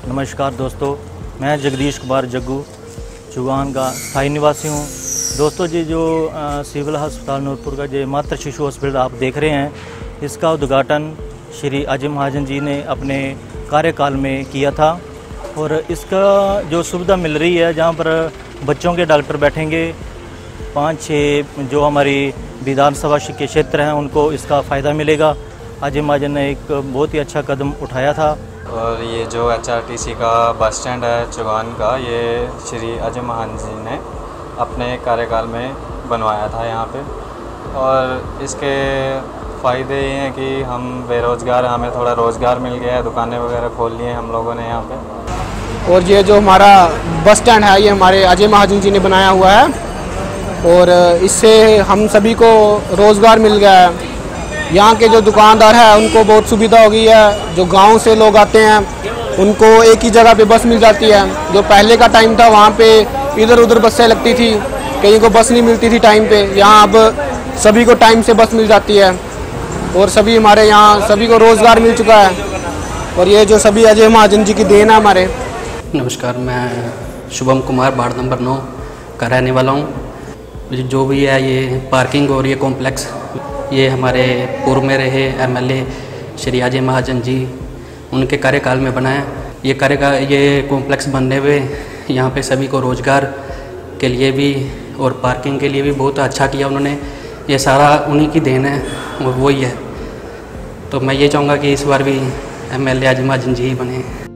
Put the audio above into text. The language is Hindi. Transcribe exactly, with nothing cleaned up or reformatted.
नमस्कार दोस्तों, मैं जगदीश कुमार जग्गू चुगान का स्थायी निवासी हूँ। दोस्तों जी जो आ, सिविल अस्पताल नूरपुर का जो मातृ शिशु हॉस्पिटल आप देख रहे हैं, इसका उद्घाटन श्री अजय महाजन जी ने अपने कार्यकाल में किया था। और इसका जो सुविधा मिल रही है, जहाँ पर बच्चों के डॉक्टर बैठेंगे, पाँच छः जो हमारी विधानसभा के क्षेत्र हैं उनको इसका फ़ायदा मिलेगा। अजय महाजन ने एक बहुत ही अच्छा कदम उठाया था। और ये जो एच आर टी सी का बस स्टैंड है चुगान का, ये श्री अजय महाजन जी ने अपने कार्यकाल में बनवाया था यहाँ पे। और इसके फ़ायदे ये हैं कि हम बेरोज़गार, हमें थोड़ा रोज़गार मिल गया है, दुकानें वगैरह खोल ली हैं हम लोगों ने यहाँ पे। और ये जो हमारा बस स्टैंड है, ये हमारे अजय महाजन जी ने बनाया हुआ है और इससे हम सभी को रोज़गार मिल गया है। यहाँ के जो दुकानदार हैं उनको बहुत सुविधा हो गई है। जो गांव से लोग आते हैं उनको एक ही जगह पे बस मिल जाती है। जो पहले का टाइम था वहाँ पे इधर उधर बसें लगती थी, कहीं को बस नहीं मिलती थी टाइम पे। यहाँ अब सभी को टाइम से बस मिल जाती है और सभी हमारे यहाँ सभी को रोज़गार मिल चुका है। और ये जो सभी अजय महाजन जी की देन है हमारे। नमस्कार, मैं शुभम कुमार वार्ड नंबर नौ का रहने वाला हूँ। जो भी है ये पार्किंग और ये कॉम्प्लेक्स, ये हमारे पूर्व में रहे M L A Shri Ajay Mahajan ji, उनके कार्यकाल में बना है। ये कार्यकाल ये कॉम्प्लेक्स बनने में यहाँ पे सभी को रोज़गार के लिए भी और पार्किंग के लिए भी बहुत अच्छा किया उन्होंने। ये सारा उन्हीं की देन है और वही है। तो मैं ये चाहूँगा कि इस बार भी M L A Ajay Mahajan ji ही बने।